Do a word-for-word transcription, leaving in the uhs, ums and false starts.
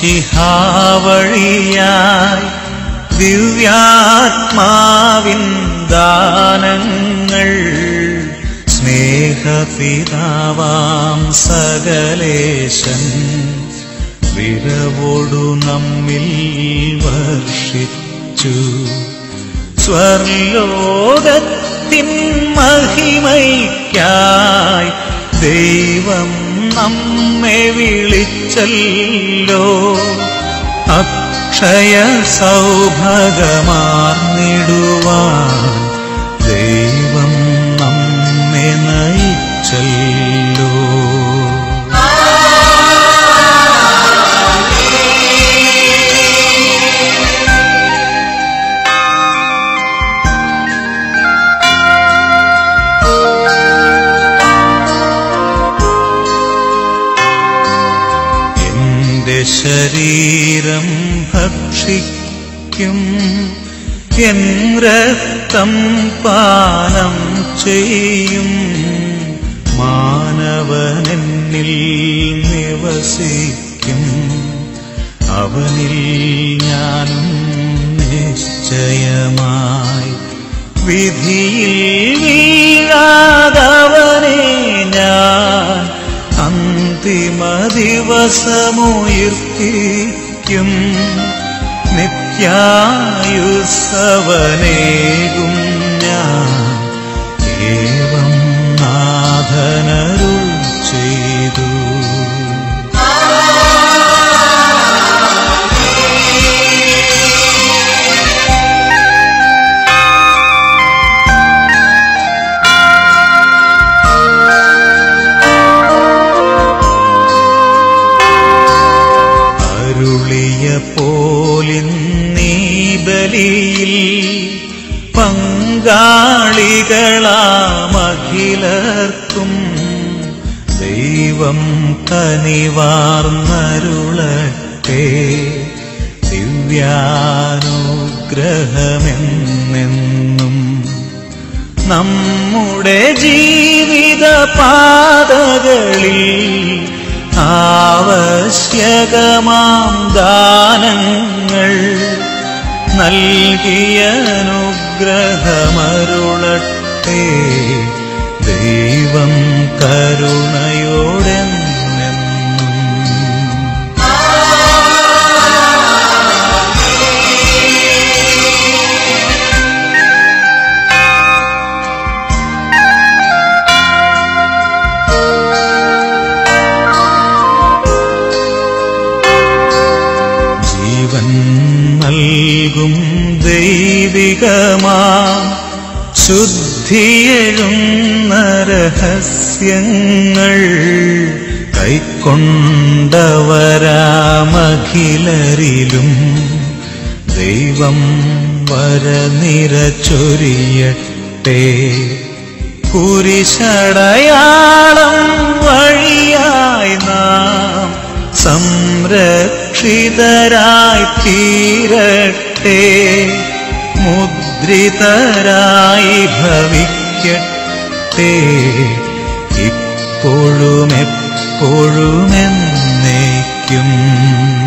മിശിഹാവഴിയായി ദിവ്യാത്മാവിൻ ദാനങ്ങൾ സ്നേഹപിതാവാം സകലേശൻ വിരവോടു നമ്മിൽ വർഷിച്ചു. സ്വർലോകത്തിൻ മഹിമയ്ക്കായി ദൈവം നമ്മെ വിളിച്ചല്ലോ. അക്ഷയ സൗഭാഗ്യമാർന്നിടുവാൻ ദൈവം നമ്മെ നയിച്ചല്ലോ. ശരീരം ഭക്ഷിക്കും എൻ രക്തം പാനം ചെയ്യും മാനവനെന്നിൽ നിവസിക്കും. അവനിൽ ഞാനും നിശ്ചയമായി വിധിയിൽ വീഴാതവനെ ഞാൻ അന്തിമ ദിവസമുയർത്തിക്കും. നിത്യായുസ്സവനേകും ഞാൻ ഏവം നാഥനരുൾ ചെയ്തു. പോലിന്നീ ബലിയിൽ പങ്കാളികളാമഖിലർക്കും ദൈവം കനിവാർന്നരുളട്ടെ. ദിവ്യാനുഗ്രഹമെന്നെന്നും നമ്മുടെ ജീവിത പാതകളിൽ ആവശ്യകമാം ദാനങ്ങൾ നൽകിയ അനുഗ്രഹമരുളട്ടെ. ദൈവം കരുണയോടെന്നെന്നും. നൽകും ദൈവികമാം ശുദ്ധിയെഴുന്ന രഹസ്യങ്ങൾ കൈക്കൊണ്ടവരാമഖിലരിലും ദൈവം വരനിര ചൊരിയട്ടെ. കുരിശടയാളം വഴിയായി നാം സംരക്ഷിതരായി തീരട്ടെ. മുദ്രിതരായി ഭവിക്കട്ടെ. ഇപ്പോഴും എപ്പോഴും എന്നേക്കും.